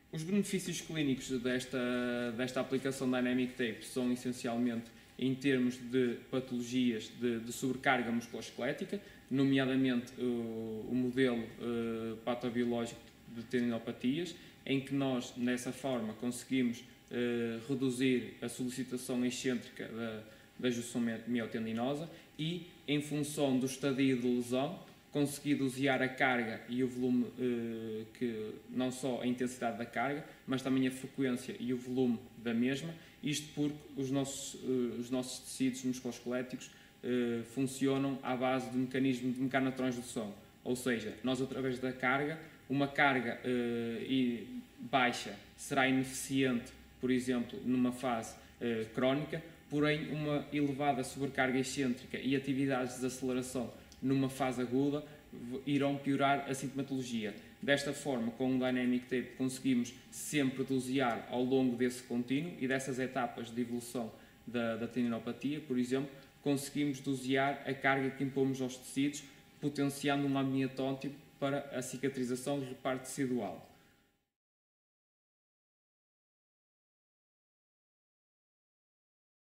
Os benefícios clínicos desta aplicação Dynamic Tape são essencialmente em termos de patologias de sobrecarga musculoesquelética, nomeadamente o modelo patobiológico de tendinopatias, em que nós, dessa forma, conseguimos reduzir a solicitação excêntrica da junção miotendinosa e, em função do estadio de lesão, conseguir dosear a carga e o volume, não só a intensidade da carga, mas também a frequência e o volume da mesma, isto porque os nossos tecidos musculoesqueléticos funcionam à base do mecanismo de mecanotransdução, ou seja, nós através da carga, uma carga baixa será ineficiente, por exemplo, numa fase crónica, porém uma elevada sobrecarga excêntrica e atividades de aceleração numa fase aguda irão piorar a sintomatologia. Desta forma, com o Dynamic Tape conseguimos sempre dosear ao longo desse contínuo e dessas etapas de evolução da tendinopatia, por exemplo, conseguimos dosear a carga que impomos aos tecidos, potenciando um ambiente ótimo para a cicatrização e reparo tecidual.